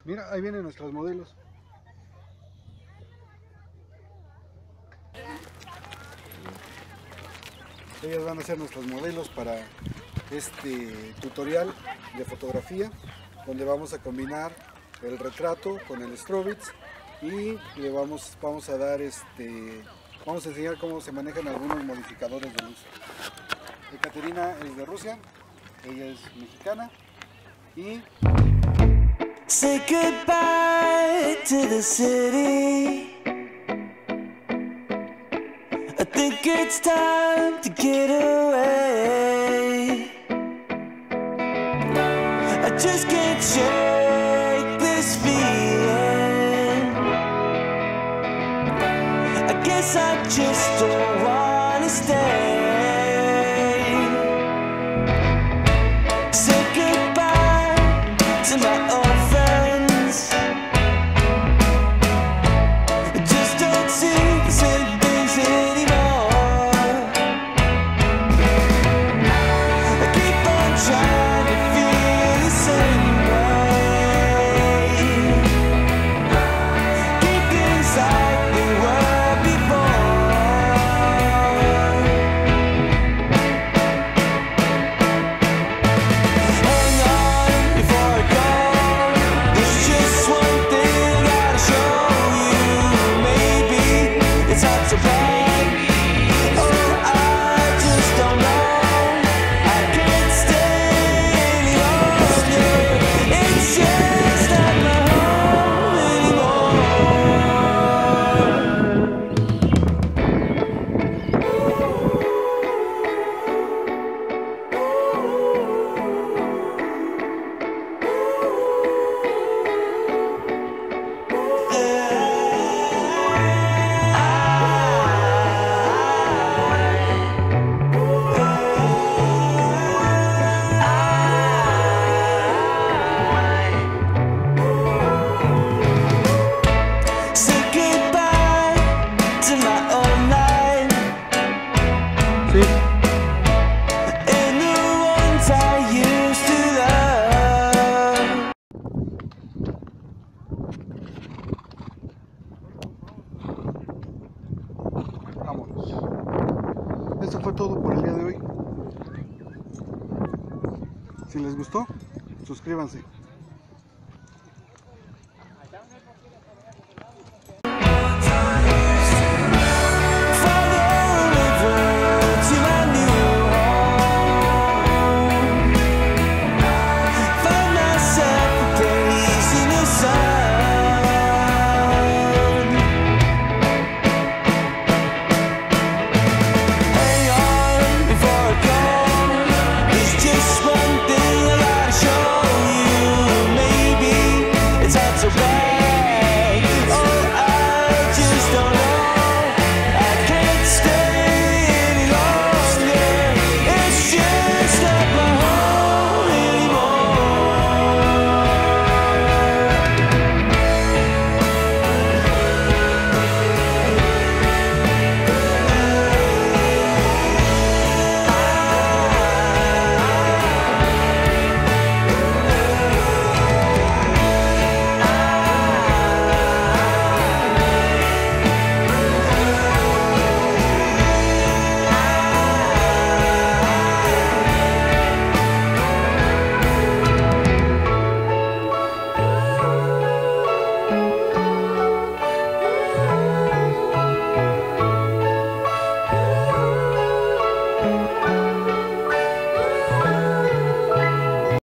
Mira, ahí vienen nuestros modelos. Ellas van a ser nuestros modelos para este tutorial de fotografía, donde vamos a combinar el retrato con el Strobits y le vamos a dar vamos a enseñar cómo se manejan algunos modificadores de luz. Ekaterina es de Rusia, ella es mexicana y say goodbye to the city. I think it's time to get away. I just can't shake this feeling. I guess I just don't wanna stay. Say goodbye to my old friends. I just don't see the same things anymore. I keep on trying to feel the same way. Keep things like they were before. Hang on before I go. There's just one thing I gotta show you. Maybe it's not so bad. Oh, I just don't know. I can't stay any longer. It's just not my home anymore. Say goodbye to my old life sí. and the ones I used to love. Vámonos. Esto fue todo por el día de hoy. Si les gustó, suscríbanse.